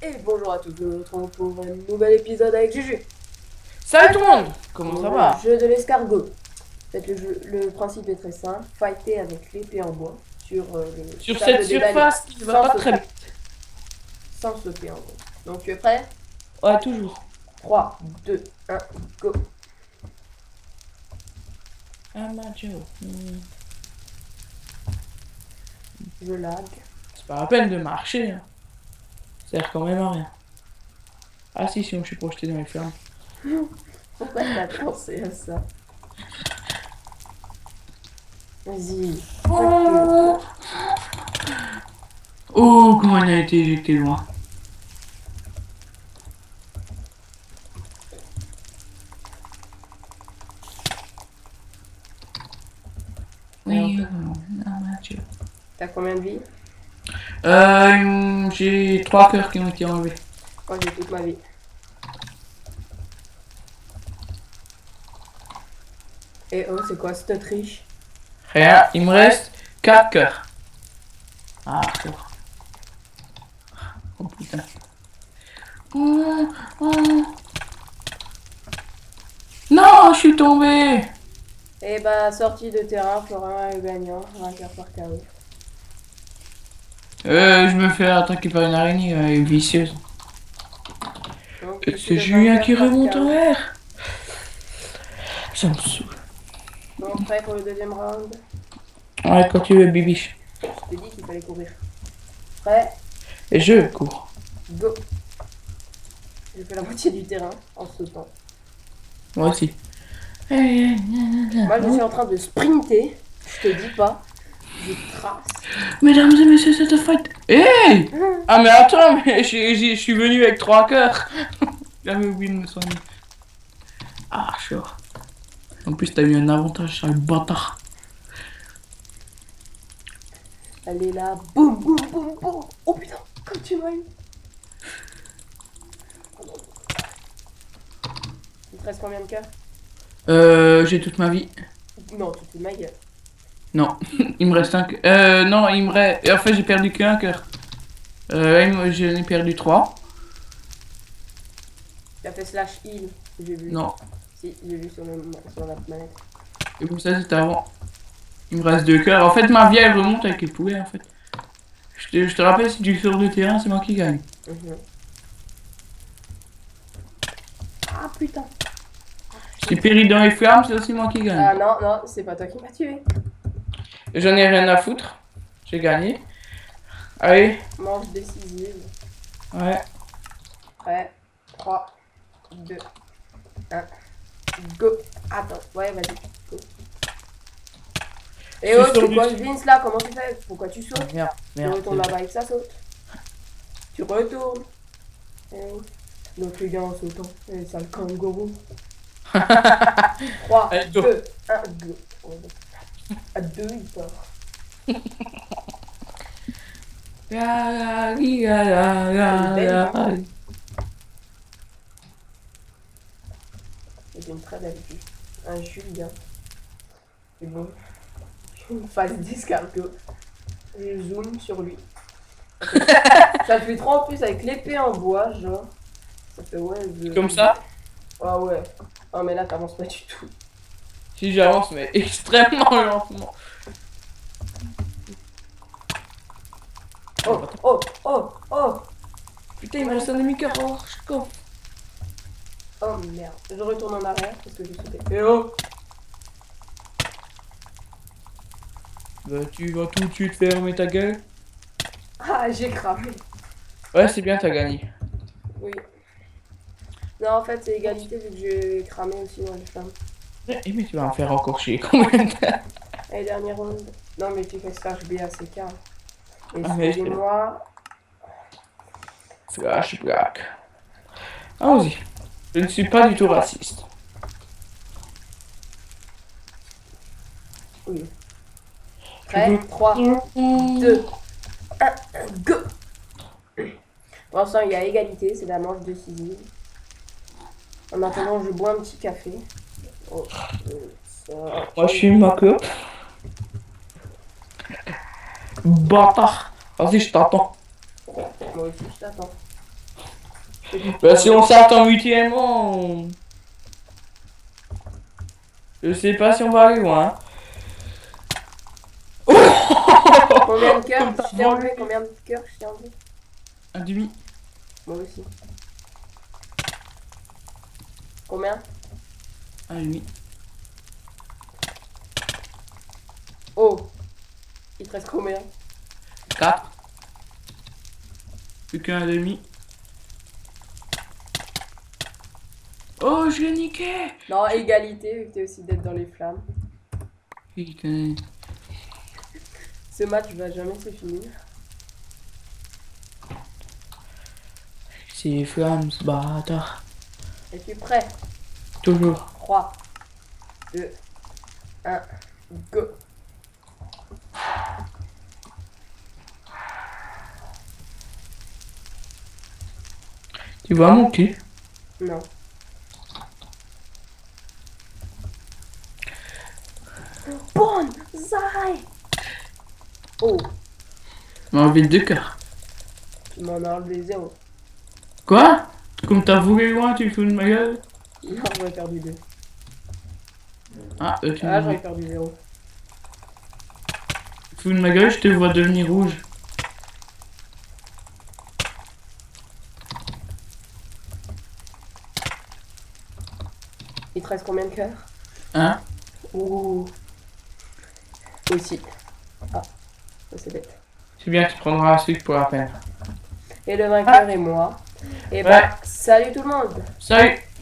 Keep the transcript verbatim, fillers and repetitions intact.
Et bonjour à tous, nous nous retrouvons pour un nouvel épisode avec Juju. Salut tout le monde. Comment ça va? Le jeu de l'escargot. En fait, le, jeu, le principe est très simple, fighter avec l'épée en bois sur euh, le Sur sable cette des balais, surface qui ne va pas sauter. très vite. Sans sauter en gros. Donc tu es prêt? Ouais, toujours. trois, deux, un, go. Ah, Mathieu. Hmm. Je lag. C'est pas la peine de marcher. Hein. Ça sert quand même à rien. Ah si, si, je suis projeté dans les flammes. Pourquoi t'as pensé à ça? Vas-y. Oh, oh, comment il a été éjecté loin. Oui, ah, Mathieu. T'as combien de vie? Euh, j'ai trois cœurs qui ont été enlevés. Moi j'ai toute ma vie. Et oh, c'est quoi cette triche? Rien, il me reste quatre cœurs. Ah, d'accord. Oh putain. Oh, oh. Non, je suis tombé. Et bah, sortie de terrain, Florin est gagnant, vainqueur par K O. Euh, je me fais attaquer par une araignée euh, vicieuse. Donc, Et c'est Julien qui remonte en l'air. Ça me saoule. Bon, prêt pour le deuxième round? Ouais, quand tu veux, bibiche. Je t'ai dit qu'il fallait courir. Prêt? Et je cours. Go! J'ai fait la moitié du terrain en sautant. Moi aussi. Moi, je suis en train de sprinter. Je te dis pas. Je trace. Mesdames et messieurs, c'est un fight. Hey! Ah, mais attends, mais je suis venu avec trois cœurs. J'avais oublié de me soigner. Ah, chaud. En plus, t'as eu un avantage sur le bâtard. Elle est là. Boum, boum, boum, boum. Oh putain, comme tu m'as eu. Il te reste combien de cœurs? Euh, j'ai toute ma vie. Non, tu te ma gueule. Non, il me reste un cœur. Euh, non, il me reste. En fait, j'ai perdu qu'un cœur. Euh, j'en ai perdu trois. Tu as fait slash heal, j'ai vu. Non. Si, j'ai vu sur, le, sur la manette. Et comme ça, c'était avant. Il me reste deux cœurs. En fait, ma vie, elle remonte avec les poulets, en fait. Je te, je te rappelle, si tu sors de terrain, c'est moi qui gagne. Mm-hmm. Ah putain. Si péri dans les flammes, c'est aussi moi qui gagne. Ah non, non, c'est pas toi qui m'as tué. J'en ai rien à foutre. J'ai gagné. Allez. Manche décisive. Ouais. Prêt. trois, deux, un. Go. Attends, ouais, vas-y. Go. Et oh, tu vois Vince là, comment tu fais? Pourquoi tu sautes? Merde, merde. Tu retournes là-bas et que ça saute. Tu retournes. Et donc les gars en sautant. Et ça le kangourou. trois, deux, un, go. À deux, il part. La, la, la, la, la. C'est une très belle vue. Un Julien. C'est bon. Une face d'escargot. Je zoome sur lui. Ça fait trop en plus avec l'épée en bois, genre. Ça fait ouais. Je... Comme ça? Ah ouais. Ah mais là t'avances pas du tout. Si j'avance, mais extrêmement lentement. Oh, oh, oh, oh. Putain, il me reste un demi-cœur. Oh, je cours. Oh merde. Je retourne en arrière parce que j'ai sauté. Et oh. Bah, tu vas tout de suite fermer ta gueule. Ah, j'ai cramé. Ouais, c'est bien, t'as gagné. Oui. Non, en fait, c'est égalité vu que j'ai cramé aussi dans les flammes. Eh, mais tu vas en faire encore chier combien de temps? Allez, dernière ronde. Non, mais tu fais slash B A C K. Ah, mais Excusez-moi. Flash black. Allons-y. Je ne suis pas du tout raciste. Oui. Prêt, trois, deux, un, go! Pour l'instant, il y a égalité, c'est la manche décisive. En attendant, je bois un petit café. Oh, euh, ça... Moi, je suis ma clope. Bâtard. Vas-y, je t'attends. Moi aussi, je t'attends. Bah si on sort en huitième, on... Je sais pas si on va aller loin. Combien de cœurs Comme t'as je t'ai enlevé? Combien de cœurs je t'ai enlevé? Un demi. Moi aussi. Combien? Un demi. Oh! Il te reste combien? Quatre. Plus qu'un demi. Oh, je l'ai niqué! Non, égalité, vu que t'es aussi d'être dans les flammes. Putain. Ce match va jamais se finir. C'est les flammes, ce bâtard. Es-tu prêt? Toujours. trois, deux, un, go! Tu vois mon cul? Non. Bonsaï! Oh! Tu m'as enlevé deux cœurs. Tu m'en as enlevé zéro. Quoi? Comme t'as voulu loin, tu fous de ma gueule? Non, j'aurais perdu deux. Ah, euh, tu Ah, me j'aurais perdu zéro. fous de ma gueule, je te vois devenir rouge. Il te reste combien de cœurs? Hein? Ouh. Aussi. Ah, ça c'est bête. C'est bien, tu prendras un sucre pour la peine. Et le vainqueur est moi. Et bah, Ouais. salut tout le monde! Salut!